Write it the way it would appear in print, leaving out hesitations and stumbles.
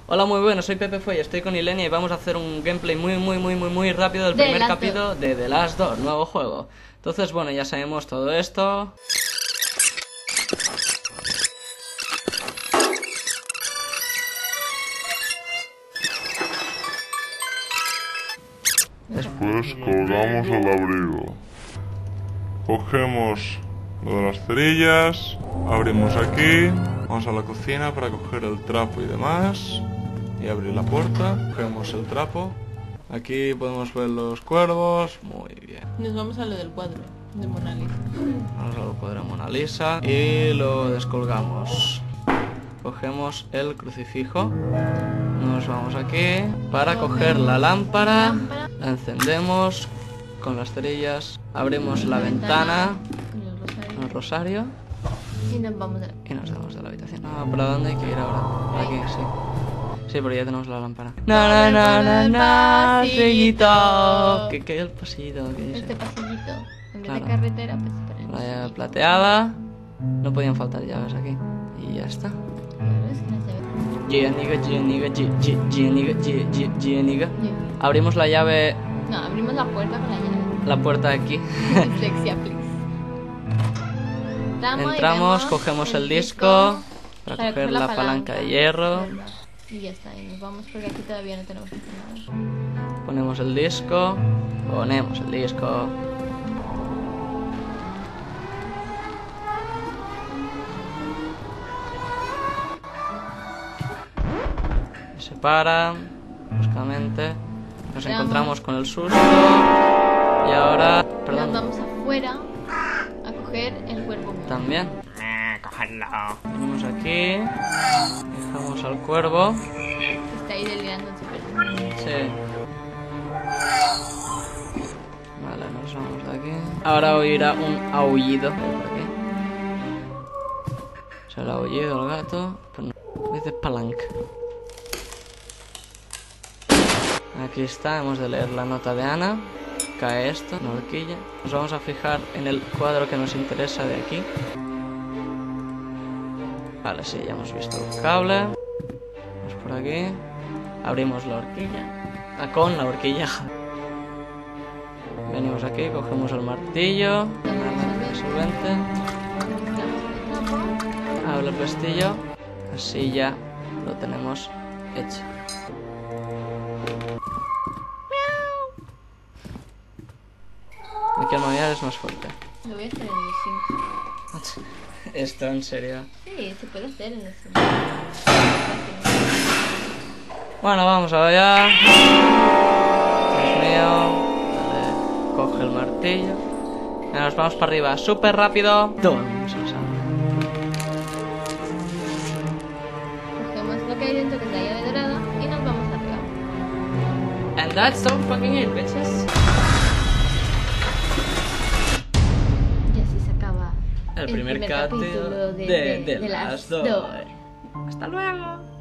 Hola, muy buenas, soy Pepe Foy, estoy con Ilenia y vamos a hacer un gameplay muy rápido del primer capítulo de The Last 2, nuevo juego. Entonces, bueno, ya sabemos todo esto. Después colgamos el abrigo. Cogemos lo de las cerillas, abrimos aquí, vamos a la cocina para coger el trapo y demás y abrir la puerta, cogemos el trapo. Aquí podemos ver los cuervos, muy bien. Nos vamos a lo del cuadro de Mona Lisa. Vamos al cuadro de Mona Lisa y lo descolgamos. Cogemos el crucifijo, nos vamos aquí para coger la lámpara, la encendemos con las cerillas, abrimos la ventana, el rosario Y nos vamos de y nos vamos de la habitación. ¿Para dónde hay que ir ahora? Por aquí, sí. Sí, pero ya tenemos la lámpara. Pasillito. ¿Qué el pasillito? ¿Qué dice? este pasillito. En vez Claro. de carretera, pues por el La llave pasillito. plateada. No podían faltar llaves aquí. Y ya está. Claro, es que no se ve. Gieniga. Abrimos la llave, No, abrimos la puerta con la llave. la puerta de aquí. Flexiaplex. Entramos, cogemos el disco para coger la palanca de hierro. Y ya está, y nos vamos porque aquí todavía no tenemos que hacer nada. Ponemos el disco. Ponemos el disco. Se para bruscamente. Nos encontramos con el susto. Y ahora... Nos Perdón. vamos afuera a coger el cuervo muerto. También. Cogerlo. Venimos aquí. Dejamos al cuervo. Está ahí delirando en su pecho. Sí. Vale, nos vamos de aquí. Ahora oirá un aullido. Por aquí. Es el aullido del gato. Pero no. Dice palanca. Aquí está, hemos de leer la nota de Ana. Cae esto, una horquilla. Nos vamos a fijar en el cuadro que nos interesa de aquí. Vale, sí, ya hemos visto el cable. Vamos por aquí. Abrimos la horquilla. Con la horquilla. Venimos aquí, cogemos el martillo. El solvente. Abre el pestillo. Así ya lo tenemos hecho. Aquí el manual es más fuerte. Lo voy a hacer en el Sims. Esto en serio. Sí, se puede hacer en el Sims. Bueno, vamos allá. Dios mío. Vale, coge el martillo. Venga, nos vamos para arriba, súper rápido. ¡Tum! Se nos abre. Cogemos lo que hay dentro, que es la llave dorada, y nos vamos arriba. And that's so fucking it, bitches. Y así se acaba El primer capítulo de The Last 2. Hasta luego.